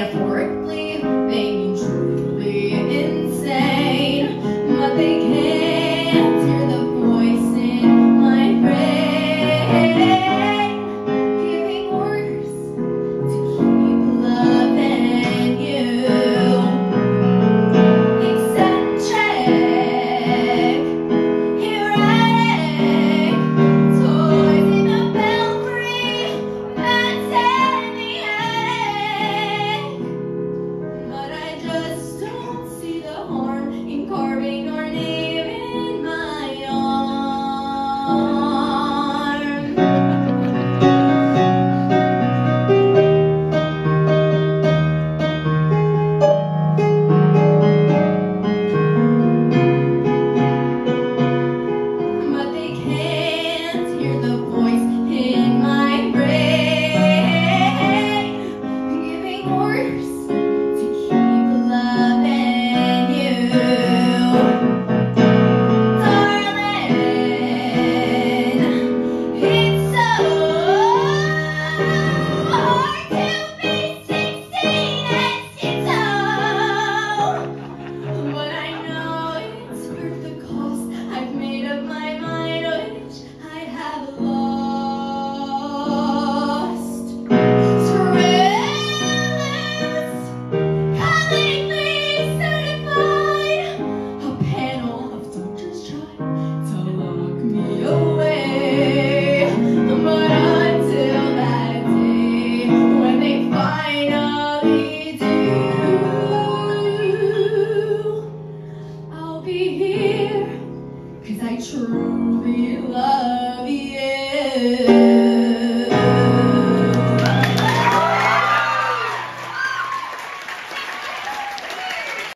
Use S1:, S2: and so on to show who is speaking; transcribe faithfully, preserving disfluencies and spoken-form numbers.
S1: metaphorically, thinking truly insane, but they can't hear the voice in my brain, giving orders to keep loving you. Eccentric, erratic, toys in the belfry, that's any headache. But I just don't see the harm in carving your name in my arm. But they can't hear the voice in my brain, giving orders to keep loving you. Darling, it's so hard to be sixteen and skin tone, but I know it's worth the cost. I've made up my mind which I have lost. Thrillers, cunningly certified. A panel of doctors tried to lock me away, but until that day when they finally do, I'll be here 'cause I truly love you.